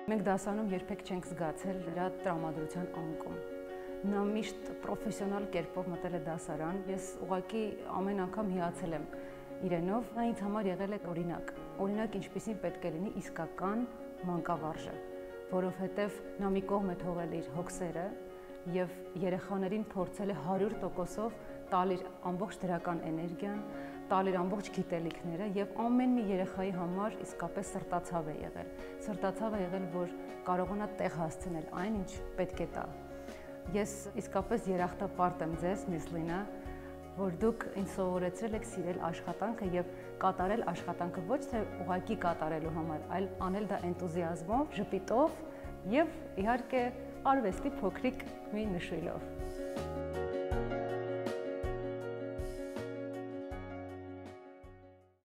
Մենք դասանում երբեք չենք զգացել իր տրամադրության անկում։ Նա միշտ պրոֆեսիոնալ կերպով մտել է դասարան, ես ուղղակի ամեն անգամ հիացել եմ իրենով, նա ինձ համար եղել է օրինակ ինչպիսին պետք է լինի իսկական մանկավարժը, որովհետև նա մի կողմ է թողել իր հոգսերը եւ երեխաներին փորձել է 100%-ով տալ իր ամբողջ դրական էներգիան, տալ իր ամբողջ գիտելիքները եւ ամեն մի երեխայի համար իսկապես սրտացավ է եղել։ Սրտացավ է եղել, որ կարողանա տեղ հասցնել այն, ինչ պետք է տա։ Ես իսկապես երախտապարտ եմ ձեզ, Miss Lina, որ դուք ինձ սովորեցրել եք սիրել աշխատանքը եւ կատարել աշխատանքը ոչ թե ուղղակի կատարելու համար, այլ անել դա էնտուզիազմով, ժպիտով եւ իհարկե արվեստի փոքրիկ մի նշույլով։